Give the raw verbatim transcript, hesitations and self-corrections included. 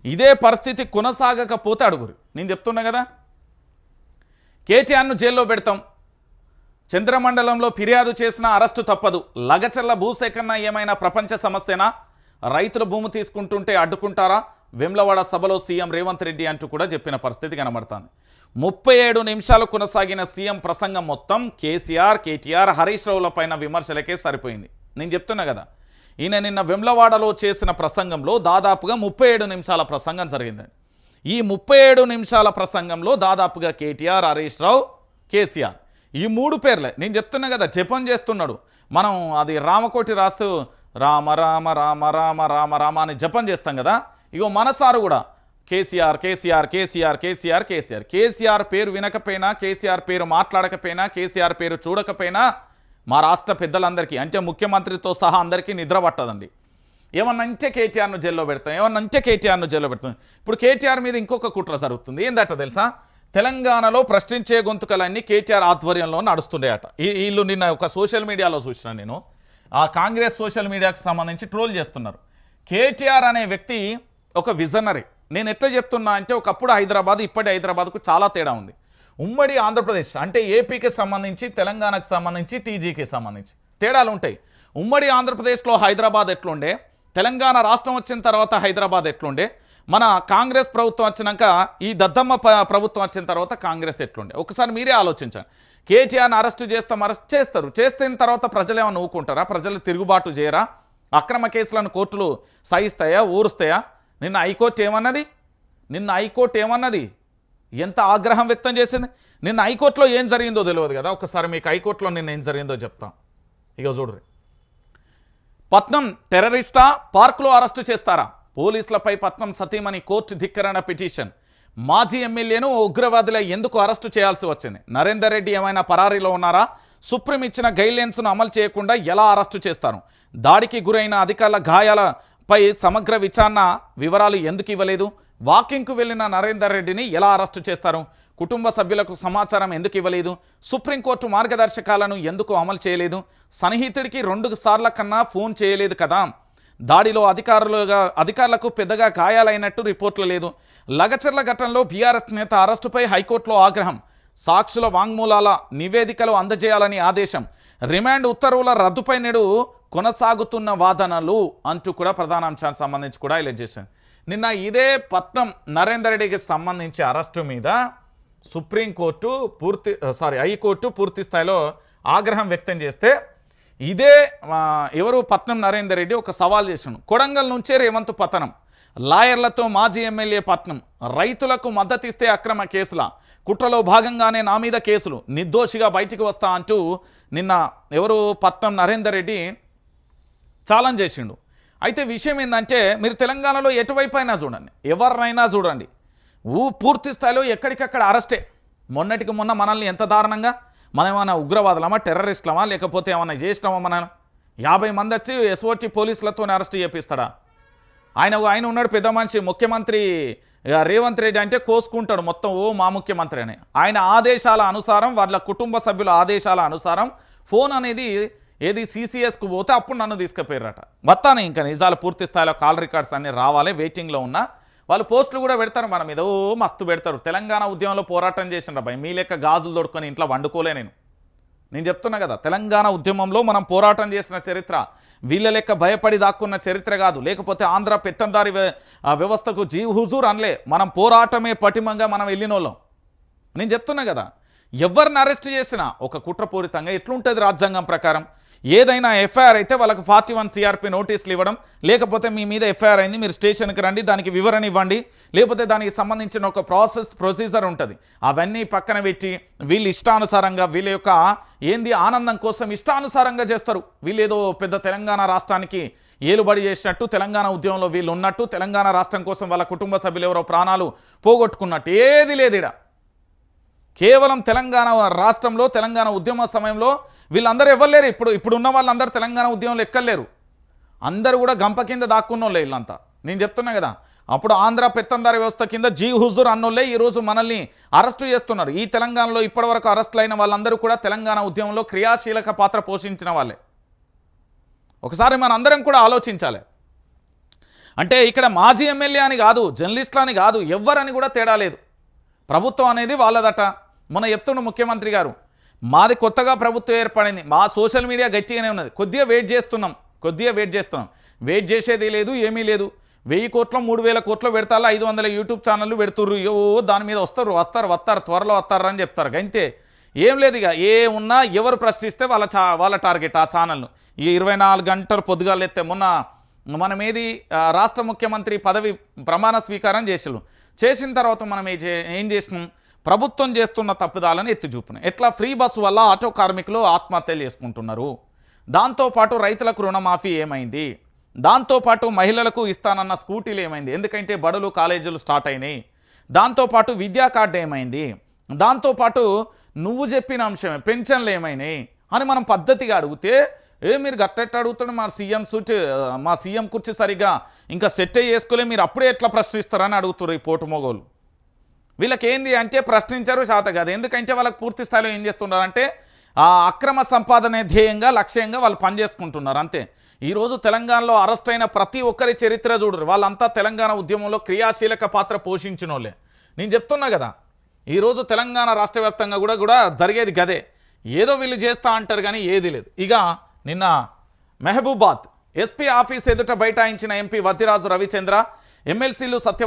ఇదే పరిస్థితి కొనసాగకపోతే అడుగురు. నేను చెప్తున్నా కదా, కేటీఆర్ను జైల్లో పెడతాం, చంద్రమండలంలో ఫిర్యాదు చేసిన అరెస్టు తప్పదు, లగచర్ల భూసేకరణ ఏమైనా ప్రపంచ సమస్యనా, రైతుల భూమి తీసుకుంటుంటే అడ్డుకుంటారా, వెమ్లవాడ సభలో సీఎం రేవంత్ రెడ్డి అంటూ కూడా చెప్పిన పరిస్థితి కనబడుతుంది. ముప్పై ఏడు నిమిషాలు కొనసాగిన సీఎం ప్రసంగం మొత్తం కేసీఆర్, కేటీఆర్, హరీష్ రావుల పైన విమర్శలకే సరిపోయింది. నేను చెప్తున్నా కదా, ఈయన నిన్న వెమ్లవాడలో చేసిన ప్రసంగంలో దాదాపుగా ముప్పై ఏడు నిమిషాల ప్రసంగం జరిగిందని. ఈ ముప్పై ఏడు నిమిషాల ప్రసంగంలో దాదాపుగా కేటీఆర్, హరీష్ రావు, కేసీఆర్ ఈ మూడు పేర్లే. నేను చెప్తున్నా కదా, జపం చేస్తున్నాడు. మనం అది రామకోటి రాస్తూ రామ రామ రామ రామ రామ రామ అని జపం చేస్తాం కదా, ఇగో మనసారు కూడా కేసీఆర్ కేసీఆర్ కేసీఆర్ కేసీఆర్ కేసీఆర్ కేసీఆర్ పేరు వినకపోయినా, కేసీఆర్ పేరు మాట్లాడకపోయినా, కేసీఆర్ పేరు చూడకపోయినా మా రాష్ట్ర పెద్దలందరికీ అంటే ముఖ్యమంత్రితో సహా అందరికీ నిద్ర పట్టదండి. ఏమన్నంటే కేటీఆర్ను జైల్లో పెడతాం, ఏమన్నంటే కేటీఆర్ను జైల్లో పెడతాం. ఇప్పుడు కేటీఆర్ మీద ఇంకొక కుట్ర జరుగుతుంది. ఏందట తెలుసా, తెలంగాణలో ప్రశ్నించే గొంతుకలన్నీ కేటీఆర్ ఆధ్వర్యంలో నడుస్తుండేట. ఈ వీళ్ళు నిన్న ఒక సోషల్ మీడియాలో చూసిన నేను, ఆ కాంగ్రెస్ సోషల్ మీడియాకు సంబంధించి ట్రోల్ చేస్తున్నారు. కేటీఆర్ అనే వ్యక్తి ఒక విజనరీ. నేను ఎట్లా చెప్తున్నా అంటే, ఒకప్పుడు హైదరాబాద్ ఇప్పటి హైదరాబాద్కు చాలా తేడా ఉంది. ఉమ్మడి ఆంధ్రప్రదేశ్ అంటే ఏపీకి సంబంధించి, తెలంగాణకు సంబంధించి, టీజీకి సంబంధించి తేడాలు ఉంటాయి. ఉమ్మడి ఆంధ్రప్రదేశ్లో హైదరాబాద్ ఎట్లుండే, తెలంగాణ రాష్ట్రం వచ్చిన తర్వాత హైదరాబాద్ ఎట్లుండే, మన కాంగ్రెస్ ప్రభుత్వం వచ్చినాక ఈ దద్దమ్మ ప్రభుత్వం వచ్చిన తర్వాత కాంగ్రెస్ ఎట్లుండే ఒకసారి మీరే ఆలోచించండి. కేటీఆర్ని అరెస్టు చేస్తాం, అరెస్ట్ చేస్తారు, చేసిన తర్వాత ప్రజలు ఏమైనా ఊరుకుంటారా, ప్రజలు తిరుగుబాటు చేయరా, అక్రమ కేసులను కోర్టులు సహిస్తాయా, ఊరుస్తాయా? నిన్న హైకోర్టు ఏమన్నది, నిన్న హైకోర్టు ఏమన్నది ఎంత ఆగ్రహం వ్యక్తం చేసింది. నిన్న హైకోర్టులో ఏం జరిగిందో తెలియదు కదా, ఒకసారి మీకు హైకోర్టులో నిన్న ఏం జరిగిందో చెప్తాం. ఇక చూడ్రి, పట్నం టెర్రరిస్టా, పార్కులో అరెస్టు చేస్తారా, పోలీసులపై పట్నం సతీమణి కోర్టు ధిక్కరణ పిటిషన్, మాజీ ఎమ్మెల్యేను ఉగ్రవాదులై ఎందుకు అరెస్టు చేయాల్సి వచ్చింది, నరేందర్ రెడ్డి ఏమైనా పరారీలో ఉన్నారా, సుప్రీం ఇచ్చిన గైడ్లైన్స్ను అమలు చేయకుండా ఎలా అరెస్టు చేస్తారు, దాడికి గురైన అధికారుల గాయాలపై సమగ్ర విచారణ వివరాలు ఎందుకు ఇవ్వలేదు, వాకింగ్కు వెళ్లిన నరేందర్ రెడ్డిని ఎలా అరెస్టు చేస్తారు, కుటుంబ సభ్యులకు సమాచారం ఎందుకు ఇవ్వలేదు, సుప్రీంకోర్టు మార్గదర్శకాలను ఎందుకు అమలు చేయలేదు, సన్నిహితుడికి రెండు సార్ల కన్నా ఫోన్ చేయలేదు కదా, దాడిలో అధికారులుగా అధికారులకు పెద్దగా గాయాలైనట్టు రిపోర్ట్లు లేదు, లగచర్ల ఘటనలో బీఆర్ఎస్ నేత అరెస్టుపై హైకోర్టులో ఆగ్రహం, సాక్షుల వాంగ్మూలాల నివేదికలు అందజేయాలని ఆదేశం, రిమాండ్ ఉత్తర్వుల రద్దుపై నేడు కొనసాగుతున్న వాదనలు అంటూ కూడా ప్రధాన అంశానికి సంబంధించి కూడా హైలైట్ చేశాను. నిన్న ఇదే పట్నం నరేందర్ రెడ్డికి సంబంధించి అరెస్టు మీద సుప్రీంకోర్టు పూర్తి సారీ హైకోర్టు పూర్తి స్థాయిలో ఆగ్రహం వ్యక్తం చేస్తే, ఇదే ఎవరు పట్నం నరేందర్ రెడ్డి ఒక సవాల్ చేశాను. కొడంగల్ నుంచే రేవంత్ పతనం, లాయర్లతో మాజీ ఎమ్మెల్యే పట్నం, రైతులకు మద్దతు ఇస్తే అక్రమ కేసుల, కుట్రలో భాగంగానే నా మీద కేసులు, నిర్దోషిగా బయటికి వస్తా అంటూ నిన్న ఎవరు పట్నం నరేందర్ రెడ్డి ఛాలెంజ్ చేసిండు. అయితే విషయం ఏంటంటే, మీరు తెలంగాణలో ఎటువైపు అయినా చూడండి, ఎవరినైనా చూడండి, ఊ పూర్తి స్థాయిలో ఎక్కడికక్కడ అరెస్టే. మొన్నటికి మొన్న మనల్ని ఎంత దారుణంగా, మనం ఏమైనా ఉగ్రవాదులమా, టెర్రరిస్టులమా, లేకపోతే ఏమైనా చేసినామా, మనం యాభై మంది వచ్చి ఎస్ఓటీ పోలీసులతోనే అరెస్ట్ చేపిస్తాడా? ఆయన ఆయన ఉన్నాడు పెద్ద మనిషి, ముఖ్యమంత్రి రేవంత్ రెడ్డి అంటే కోసుకుంటాడు మొత్తం, ఓ మా ముఖ్యమంత్రి అని. ఆయన ఆదేశాల అనుసారం, వాళ్ళ కుటుంబ సభ్యుల ఆదేశాల అనుసారం ఫోన్ అనేది ఏది సీసీఎస్కు పోతే అప్పుడు నన్ను తీసుకుపోయారట. మొత్తాన్ని ఇంకా నిజాలు పూర్తి స్థాయిలో కాల్ రికార్డ్స్ అన్నీ రావాలి, వెయిటింగ్లో ఉన్న వాళ్ళు పోస్టులు కూడా పెడతారు మన మీద, ఓ మస్తు పెడతారు. తెలంగాణ ఉద్యమంలో పోరాటం చేసిన భయ మీ లెక్క గాజులు దొడుకొని ఇంట్లో వండుకోలే నేను నేను చెప్తున్నా కదా, తెలంగాణ ఉద్యమంలో మనం పోరాటం చేసిన చరిత్ర వీళ్ళ లెక్క భయపడి దాక్కున్న చరిత్ర కాదు. లేకపోతే ఆంధ్ర పెత్తందారి వ్యవస్థకు జీవ్ హుజూర్ అనలే, మనం పోరాటమే పటిమంగా మనం వెళ్ళినోళ్ళం. నేను చెప్తున్నా కదా, ఎవరిని అరెస్ట్ చేసినా ఒక కుట్రపూరితంగా ఎట్లుంటుంది రాజ్యాంగం ప్రకారం, ఏదైనా ఎఫ్ఐఆర్ అయితే వాళ్ళకి ఫార్టీ వన్ సిఆర్పి నోటీసులు ఇవ్వడం, లేకపోతే మీ మీద ఎఫ్ఐఆర్ అయింది మీరు స్టేషన్కి రండి, దానికి వివరణ ఇవ్వండి, లేకపోతే దానికి సంబంధించిన ఒక ప్రాసెస్ ప్రొసీజర్ ఉంటుంది, అవన్నీ పక్కన పెట్టి వీళ్ళు ఇష్టానుసారంగా వీళ్ళ యొక్క ఏంది ఆనందం కోసం ఇష్టానుసారంగా చేస్తారు. వీళ్ళు ఏదో పెద్ద తెలంగాణ రాష్ట్రానికి ఏలుబడి చేసినట్టు, తెలంగాణ ఉద్యమంలో వీళ్ళు ఉన్నట్టు, తెలంగాణ రాష్ట్రం కోసం వాళ్ళ కుటుంబ సభ్యులు ఎవరో ప్రాణాలు పోగొట్టుకున్నట్టు ఏది లేదు ఈడ. కేవలం తెలంగాణ రాష్ట్రంలో తెలంగాణ ఉద్యమ సమయంలో వీళ్ళందరూ ఎవ్వలేరు. ఇప్పుడు ఇప్పుడు ఉన్న వాళ్ళందరూ తెలంగాణ ఉద్యమంలో ఎక్కలేరు, అందరూ కూడా గంప కింద దాక్కున్నోళ్ళే వీళ్ళంతా. నేను చెప్తున్నా కదా, అప్పుడు ఆంధ్ర పెత్తందారి వ్యవస్థ కింద జీ హుజూర్ అన్నోళ్ళే ఈరోజు మనల్ని అరెస్టు చేస్తున్నారు. ఈ తెలంగాణలో ఇప్పటివరకు అరెస్టులు అయిన వాళ్ళందరూ కూడా తెలంగాణ ఉద్యమంలో క్రియాశీలక పాత్ర పోషించిన వాళ్ళే. ఒకసారి మన అందరం కూడా ఆలోచించాలి. అంటే ఇక్కడ మాజీ ఎమ్మెల్యే అని కాదు, జర్నలిస్టులు అని కాదు, ఎవ్వరని కూడా తేడా లేదు. ప్రభుత్వం అనేది వాళ్ళదట. మొన్న చెప్తున్న ముఖ్యమంత్రి గారు, మాది కొత్తగా ప్రభుత్వం ఏర్పడింది, మా సోషల్ మీడియా గట్టిగానే ఉన్నది, కొద్దిగా వెయిట్ చేస్తున్నాం కొద్దిగా వెయిట్ చేస్తున్నాం వెయిట్ చేసేది లేదు, ఏమీ లేదు. వెయ్యి కోట్ల మూడు వేల కోట్లు పెడతారు, ఐదు వందల యూట్యూబ్ ఛానళ్ళు పెడుతుర్రు, ఓ దాని మీద వస్తారు వస్తారు వస్తారు త్వరలో వస్తారు అని చెప్తారు. అంతే, ఏం లేదు. ఇక ఏ ఉన్నా ఎవరు ప్రశ్నిస్తే వాళ్ళ చా వాళ్ళ టార్గెట్ ఆ ఛానల్ను. ఈ ఇరవై నాలుగు గంటలు పొద్దుగాలు ఎత్తే మొన్న మనం ఏది రాష్ట్ర ముఖ్యమంత్రి పదవి ప్రమాణ స్వీకారం చేసారు. చేసిన తర్వాత మనం ఏం చేసినాం, ప్రభుత్వం చేస్తున్న తప్పుదాలను ఎత్తి చూపినాం. ఎట్లా ఫ్రీ బస్సు వల్ల ఆటో కార్మికులు ఆత్మహత్యలు చేసుకుంటున్నారు, దాంతోపాటు రైతులకు రుణమాఫీ ఏమైంది, దాంతోపాటు మహిళలకు ఇస్తానన్న స్కూటీలు ఏమైంది, ఎందుకంటే బడులు కాలేజీలు స్టార్ట్ అయినాయి, దాంతోపాటు విద్యా కార్డు ఏమైంది, దాంతోపాటు నువ్వు చెప్పిన అంశమే పెన్షన్లు ఏమైనాయి అని మనం పద్ధతిగా అడిగితే, ఏ మీరు గట్టెట్ట అడుగుతాడు, మా సీఎం సూట్ మా సీఎం కుర్చీ సరిగ్గా ఇంకా సెట్ చేసుకోలే, మీరు అప్పుడే ఎట్లా ప్రశ్నిస్తారని అడుగుతారు ఈ పోటు మొగోలు. వీళ్ళకి ఏంది అంటే ప్రశ్నించారు శాత కాదు. ఎందుకంటే వాళ్ళకి పూర్తి స్థాయిలో ఏం చేస్తున్నారంటే ఆ అక్రమ సంపాదనే ధ్యేయంగా లక్ష్యంగా వాళ్ళు పనిచేసుకుంటున్నారు అంతే. ఈరోజు తెలంగాణలో అరెస్ట్ అయిన ప్రతి ఒక్కరి చరిత్ర చూడరు, వాళ్ళంతా తెలంగాణ ఉద్యమంలో క్రియాశీలక పాత్ర పోషించిన వాళ్ళే. నేను చెప్తున్నా కదా, ఈరోజు తెలంగాణ రాష్ట్ర వ్యాప్తంగా కూడా కూడా జరిగేది గదే. ఏదో వీళ్ళు చేస్తా అంటారు కానీ ఏది లేదు. ఇక నిన్న మెహబూబాద్ ఎస్పీ ఆఫీస్ ఎదుట బైఠాయించిన ఎంపీ వద్దిరాజు రవిచంద్ర, ఎమ్మెల్సీలు సత్య